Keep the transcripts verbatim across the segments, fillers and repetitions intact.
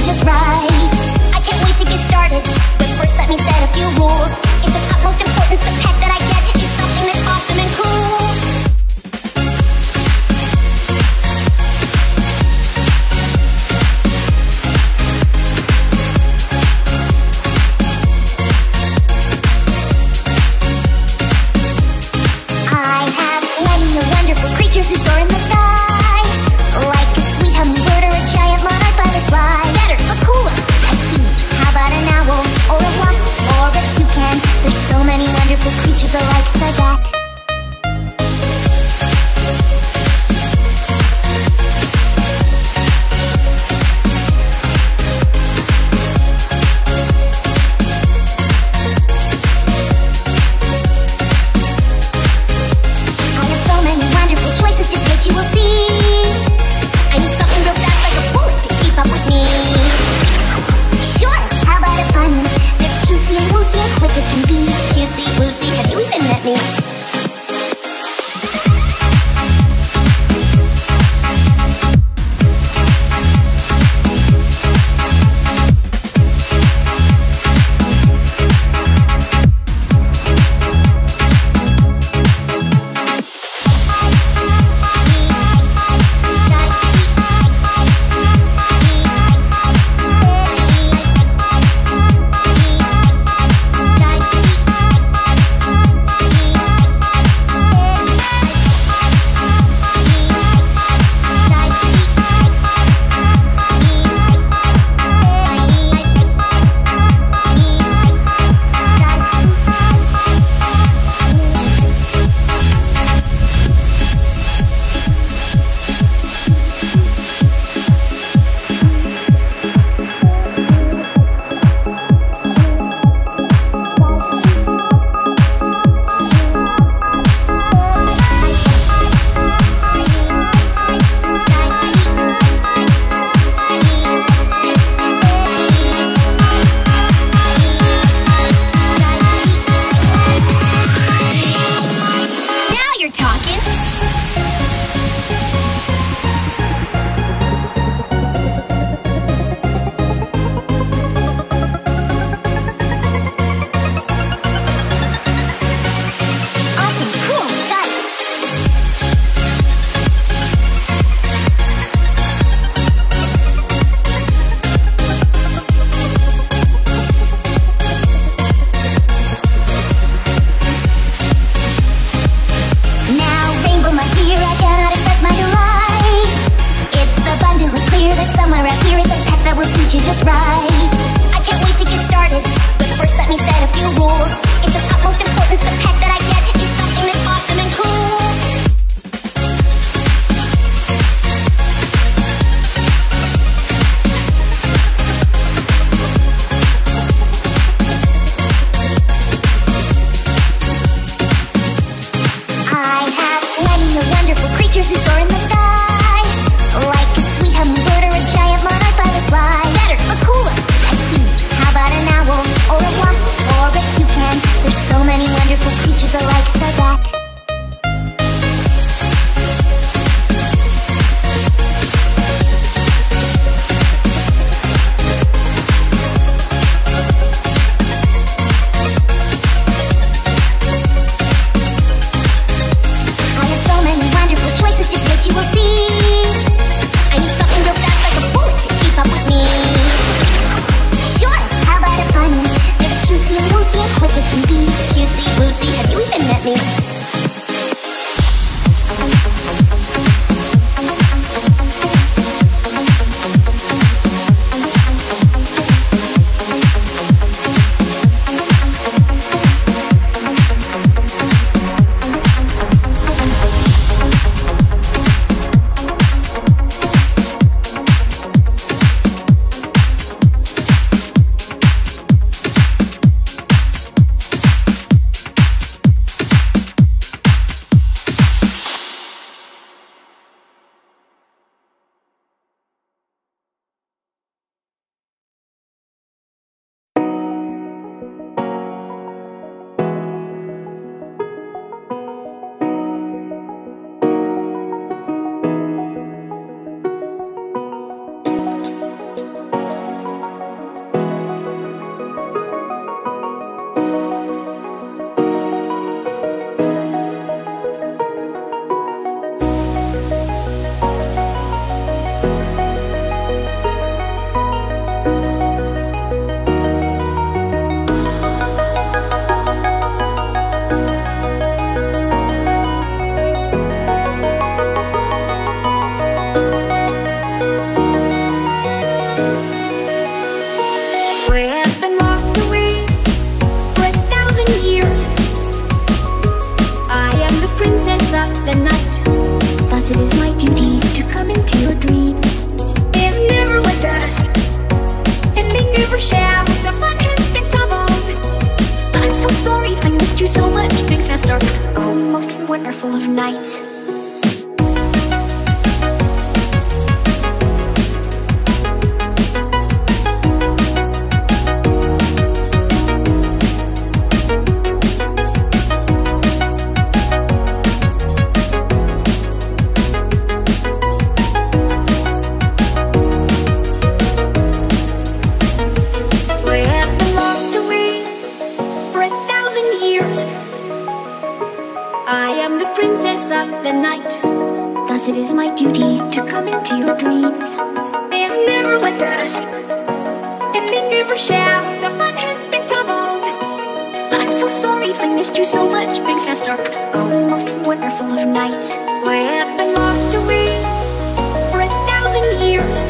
just right. I can't wait to get started, but first let me set a few rules. It's of utmost importance the pet that I get is something that's awesome and cool. Creatures who soar in the sky, like a sweet hummingbird or a giant monarch butterfly. Better, but cooler, I see. How about an owl, or a wasp, or a toucan? There's so many wonderful creatures alike, so that you will see. I need something real fast like a bullet to keep up with me. Sure, how about a fun? They're cutesy and wootsy and quick as can be. Cutesy, wootsy, have you even met me? You just right. I can't wait to get started, but first let me set a few rules. It's of utmost importance the pet that I get is something that's awesome and cool. I have many wonderful creatures who soar in the sky, like a sweet hummingbird or a giant monarch butterfly. Better, but cooler, I see. How about an owl, or a wasp, or a toucan? There's so many wonderful creatures alike, so that I have so many wonderful choices, just wait, you will princess of the night. Thus it is my duty to come into your dreams. They have never with us, and they never shall. The fun has been doubled. I'm so sorry I missed you so much, big sister. Oh, most wonderful of nights. Of the night. Thus it is my duty to come into your dreams. They have never with us, and they never shall. The fun has been doubled. I'm so sorry I missed you so much, big sister. Oh, most wonderful of nights. I have been locked away for a thousand years.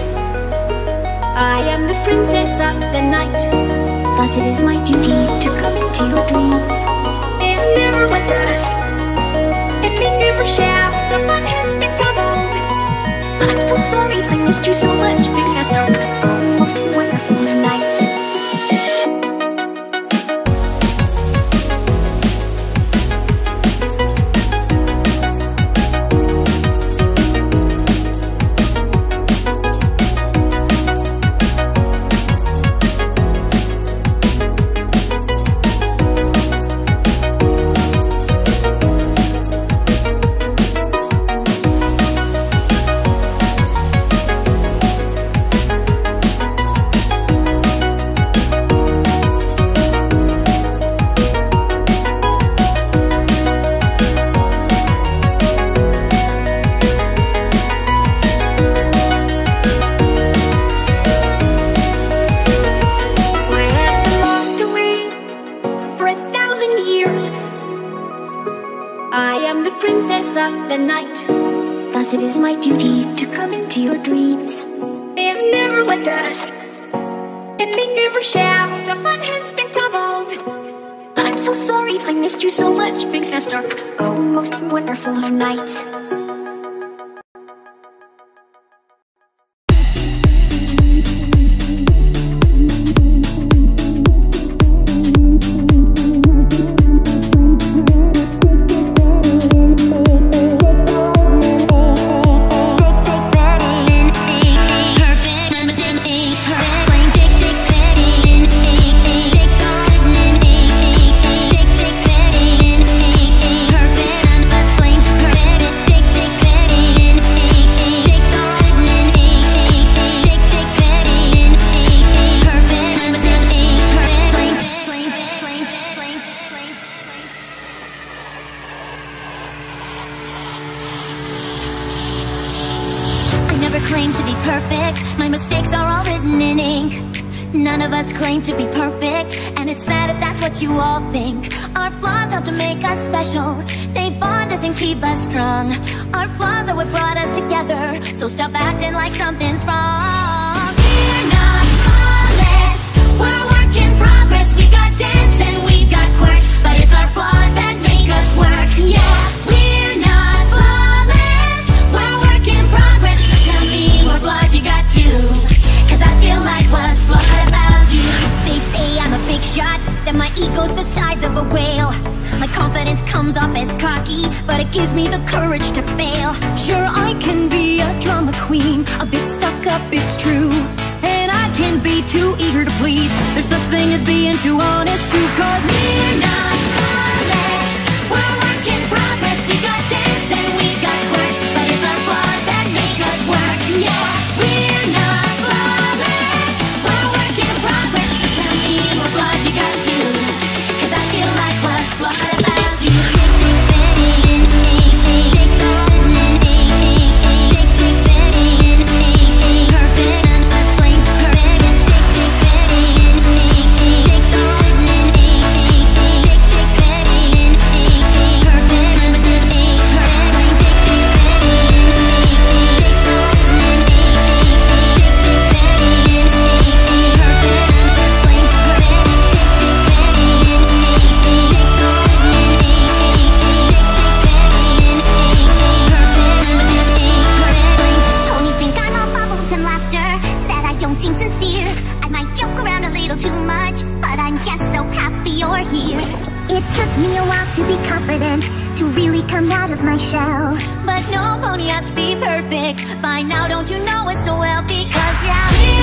I am the princess of the night. Thus it is my duty to come into your dreams. They have never with us, and they never shall. The fun has been doubled. I'm so sorry I missed you so much, big sister. Oh, most wonderful of nights. Of the night. Thus it is my duty to come into your dreams. They have never with us, and they never shall. The fun has been doubled. I'm so sorry I missed you so much, big sister. Oh, most wonderful of nights. Claim to be perfect, my mistakes are all written in ink. None of us claim to be perfect, and it's sad if that's what you all think. Our flaws help to make us special, they bond us and keep us strong. Our flaws are what brought us together, so stop acting like something's wrong. We're not flawless, we're a work in progress. We got dents and we've got quirks, but it's our flaws that make us work. Yeah, we're not flawless, we're a work in progress. But tell me what flaws you got too, cause I still like what's flawed about you. They say I'm a big shot, that my ego's the size of a whale. My confidence comes off as cocky, but it gives me the courage to fail. Sure, I can be a drama queen, a bit stuck up, it's true. And I can be too eager to please, there's such thing as being too honest too. Cause we're not flawless, we're a work in progress. We got dents and we got quirks, but it's our flaws that make us work. Yeah, we're not flawless, we're a work in progress. So tell me what flaws you got too, cause I still like what's flawed about you. Perfect. out of my shell. But no pony has to be perfect. By now, don't you know it so well? Because yeah,